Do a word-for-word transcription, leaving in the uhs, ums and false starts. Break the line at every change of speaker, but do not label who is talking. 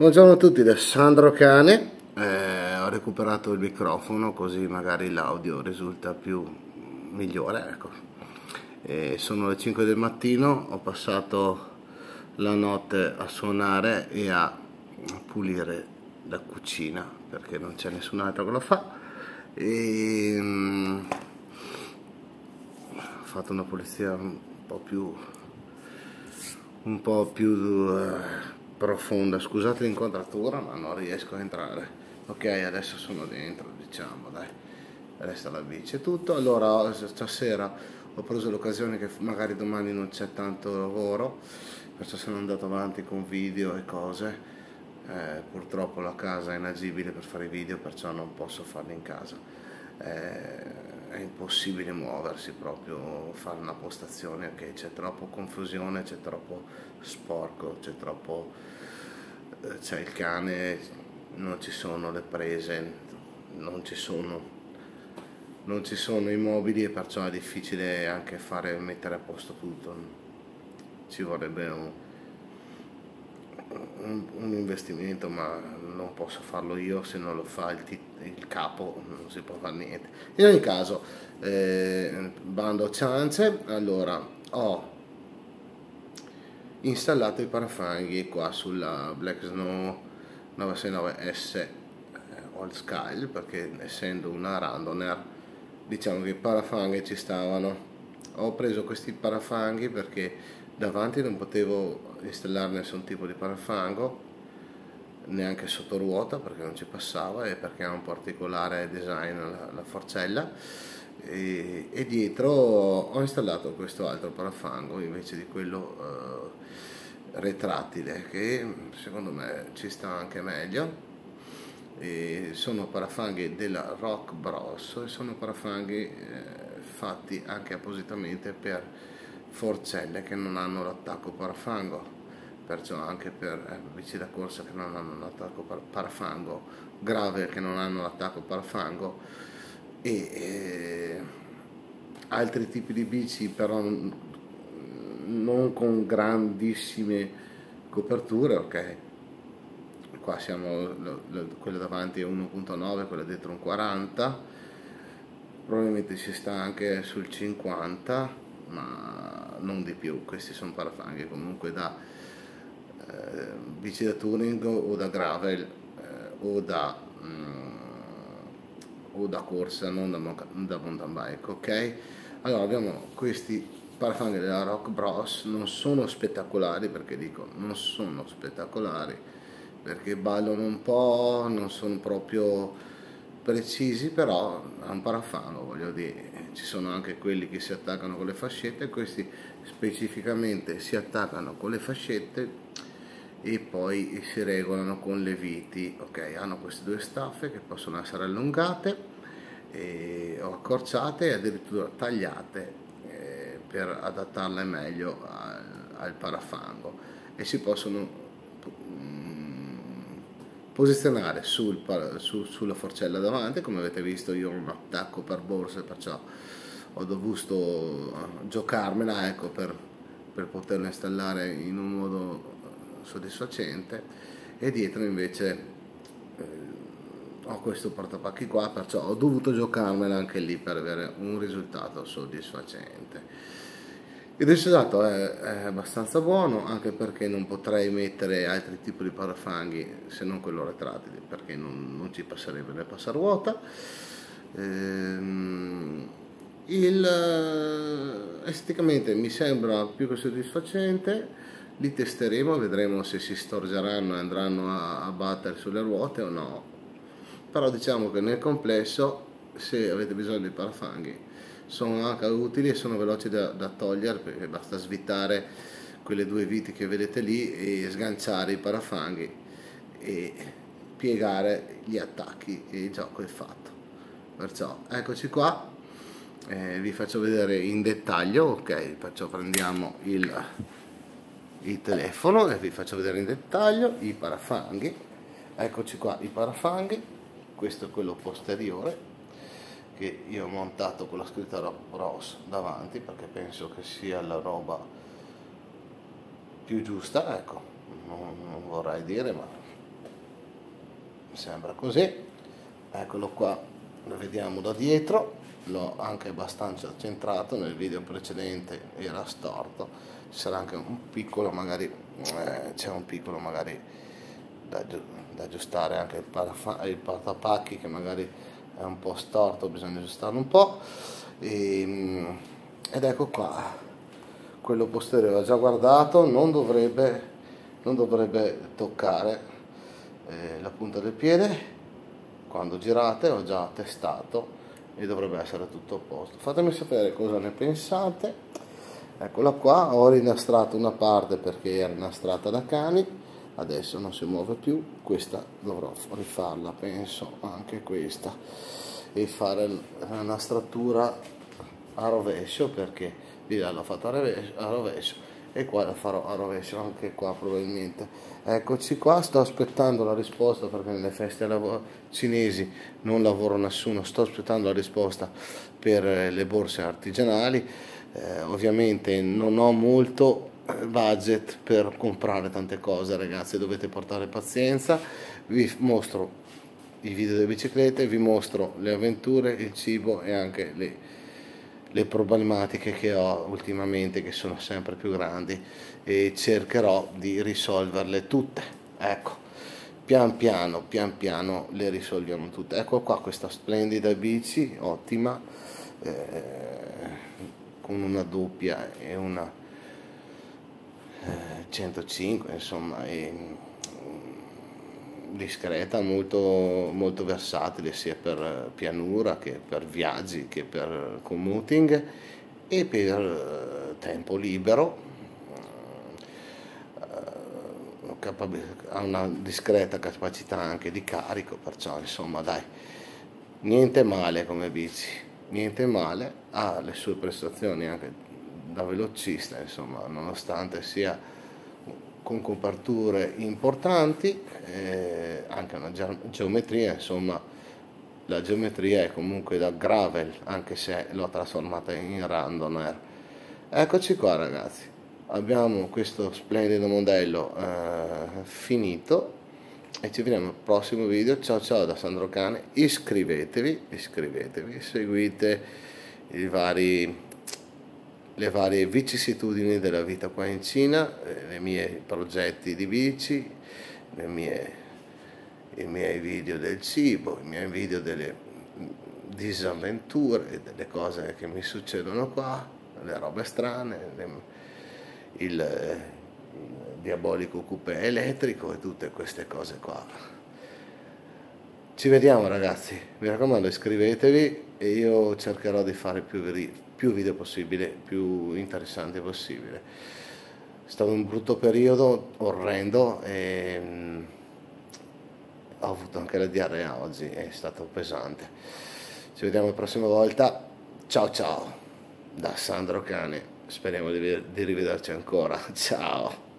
Buongiorno a tutti da Sandro Cane. Eh, ho recuperato il microfono così magari l'audio risulta più migliore, ecco. Eh, sono le cinque del mattino, ho passato la notte a suonare e a pulire la cucina perché non c'è nessun altro che lo fa. E, um, ho fatto una pulizia un po' più un po' più uh, profonda. Scusate l'inquadratura, ma non riesco a entrare. Ok, adesso sono dentro, diciamo, dai, resta la bici e tutto. Allora stasera ho preso l'occasione che magari domani non c'è tanto lavoro, perciò sono andato avanti con video e cose. Eh, purtroppo la casa è inagibile per fare i video, perciò non posso farli in casa. Eh, è impossibile muoversi, proprio fare una postazione, ok, c'è troppo confusione, c'è troppo sporco, c'è troppo eh, c'è il cane, non ci sono le prese, non ci sono non ci sono i mobili e perciò è difficile anche fare mettere a posto tutto. Ci vorrebbe un Un, un investimento, ma non posso farlo io. Se non lo fa il, il capo non si può fare niente. In ogni caso, eh, bando ciance. Allora, ho installato i parafanghi qua sulla Black Snow nove sei nove S eh, Old Style, perché essendo una randoner diciamo che i parafanghi ci stavano. Ho preso questi parafanghi perché davanti non potevo installare nessun tipo di parafango, neanche sotto ruota perché non ci passava e perché ha un particolare design la, la forcella, e, e dietro ho installato questo altro parafango invece di quello eh, retrattile, che secondo me ci sta anche meglio. E sono parafanghi della Rock Bros e sono parafanghi eh, fatti anche appositamente per forcelle che non hanno l'attacco parafango, perciò anche per eh, bici da corsa che non hanno l'attacco parafango, grave che non hanno l'attacco parafango, e eh, altri tipi di bici però non con grandissime coperture, ok. Qua siamo, quella davanti è uno punto nove, quella dietro un quaranta, probabilmente si sta anche sul cinquanta, ma non di più. Questi sono parafanghi comunque da eh, bici da touring o da gravel eh, o da mm, o da corsa, non da, da mountain bike, ok. Allora abbiamo questi parafanghi della Rock Bros, non sono spettacolari, perché dico non sono spettacolari perché ballano un po', non sono proprio precisi, però è un parafango, voglio dire. Ci sono anche quelli che si attaccano con le fascette, questi specificamente si attaccano con le fascette e poi si regolano con le viti, ok. Hanno queste due staffe che possono essere allungate e, o accorciate e addirittura tagliate eh, per adattarle meglio al, al parafango, e si possono posizionare sul, su, sulla forcella davanti. Come avete visto io ho un attacco per borse, perciò ho dovuto giocarmela, ecco, per, per poterlo installare in un modo soddisfacente. E dietro invece eh, ho questo portapacchi qua, perciò ho dovuto giocarmela anche lì per avere un risultato soddisfacente. Il risultato è, è abbastanza buono, anche perché non potrei mettere altri tipi di parafanghi se non quello retrattile, perché non, non ci passerebbe nel passaruota. Ehm, il, esteticamente mi sembra più che soddisfacente. Li testeremo, vedremo se si storgeranno e andranno a, a battere sulle ruote o no, però diciamo che nel complesso, se avete bisogno di parafanghi, sono anche utili e sono veloci da, da togliere, perché basta svitare quelle due viti che vedete lì e sganciare i parafanghi e piegare gli attacchi e il gioco è fatto. Perciò eccoci qua, eh, vi faccio vedere in dettaglio, ok. Perciò prendiamo il, il telefono e vi faccio vedere in dettaglio i parafanghi. Eccoci qua i parafanghi, questo è quello posteriore che io ho montato con la scritta Rock Bros davanti, perché penso che sia la roba più giusta, ecco. Non, non vorrei dire, ma sembra così. Eccolo qua, lo vediamo da dietro, l'ho anche abbastanza centrato, nel video precedente era storto, ci sarà anche un piccolo magari eh, c'è un piccolo magari da, da aggiustare, anche il, parafa, il portapacchi che magari è un po' storto, bisogna aggiustarlo un po'. E, ed ecco qua, quello posteriore ho già guardato, non dovrebbe, non dovrebbe toccare eh, la punta del piede. Quando girate ho già testato e dovrebbe essere tutto a posto. Fatemi sapere cosa ne pensate. Eccola qua, ho rinastrato una parte perché era inastrata da cani, adesso non si muove più, questa dovrò rifarla, penso anche questa, e fare la nastratura a rovescio, perché di là l'ho fatta a rovescio e qua la farò a rovescio anche qua probabilmente. Eccoci qua, sto aspettando la risposta perché nelle feste cinesi non lavoro nessuno, sto aspettando la risposta per le borse artigianali. Eh, ovviamente non ho molto budget per comprare tante cose, ragazzi, dovete portare pazienza. Vi mostro i video delle biciclette, vi mostro le avventure, il cibo e anche le le problematiche che ho ultimamente, che sono sempre più grandi, e cercherò di risolverle tutte. Ecco, pian piano pian piano le risolviamo tutte. Ecco qua questa splendida bici, ottima, eh, con una doppia e una eh, centocinque, insomma, e discreta, molto, molto versatile sia per pianura che per viaggi che per commuting e per tempo libero. Ha una discreta capacità anche di carico, perciò insomma dai, niente male come bici, niente male, ha le sue prestazioni anche da velocista, insomma, nonostante sia con coperture importanti, eh, anche una geometria, insomma la geometria è comunque da gravel, anche se l'ho trasformata in randoner. Eccoci qua, ragazzi, abbiamo questo splendido modello eh, finito e ci vediamo al prossimo video. Ciao ciao da Sandro Cane, iscrivetevi, iscrivetevi, seguite i vari le varie vicissitudini della vita qua in Cina, i miei progetti di bici, le mie, i miei video del cibo, i miei video delle disavventure, delle cose che mi succedono qua, le robe strane, le, il, il diabolico coupé elettrico e tutte queste cose qua. Ci vediamo, ragazzi, mi raccomando, iscrivetevi e io cercherò di fare più, più video possibile, più interessanti possibile. È stato un brutto periodo, orrendo, e mh, ho avuto anche la diarrea oggi, è stato pesante. Ci vediamo la prossima volta, ciao ciao da Sandro Cane, speriamo di, di rivederci ancora, ciao.